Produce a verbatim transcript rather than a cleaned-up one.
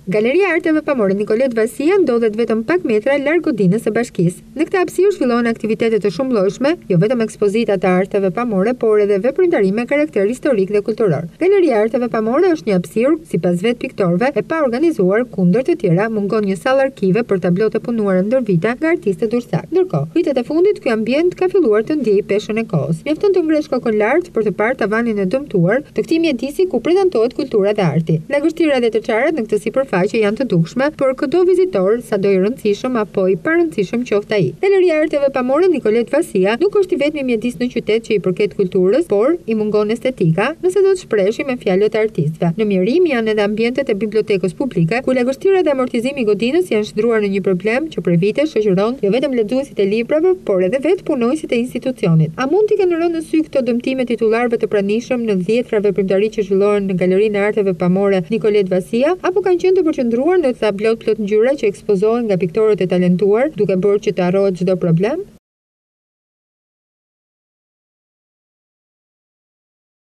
Galeria e Arteve Nikolet Vasia ndodhet vetëm pak metra larg godinës së bashkisë. Në këtë hapësirë zhvillohen aktivitete të shumëllojshme, jo vetëm ekspozita të arteve pamore, por edhe veprimtari me karakter historik dhe kulturor. Galeria e Arteve Pamore është një hapësirë, sipas vetë piktorëve, e pa organizuar, kundër të tjera mungon një sallë arkive për tablotë të punuara ndër vite nga artistët dursak. Ndërkohë, vitet e fundit ky ambjent ka filluar të ndiejë peshën e kohës. Mjafton të ngresh kokën lart për të parë tavanin e dëmtuar të këtij mjedisi ku prezantohet kultura dhe arti. Lagështira dhe të çarat në këtë sipërfaqe janë të dukshme për çdo vizitor, sado i rëndësishëm apo i parëndësishëm qoftë ai. Galeria e Arteve Pamore Nikolet Vasia nuk është i vetmi mjedis në qytet që i përket kulturës, por i mungon estetika, nëse do të shpreshi me fjalët e artistëve. Në mirim janë edhe ambjentet e bibliotekës publike, ku lagështira dhe amortizimi i godinës janë shndruar në një problem që për vite shoqëron jo vetëm lexuesit e librave, por edhe vetë punonjësit e institucionit. A mund t'i kenë rënë në sy këto dëmtime titullarëve të pranishëm në dhjetra veprimtari që zhvillohen në Galerinë e Arteve Pamore Nikolet Vasia, apo kanë qenë të përqendruar në tablot plot ngjyra që ekspozohen nga piktorët e talentuar, duke bërë që të harrohet çdo problem?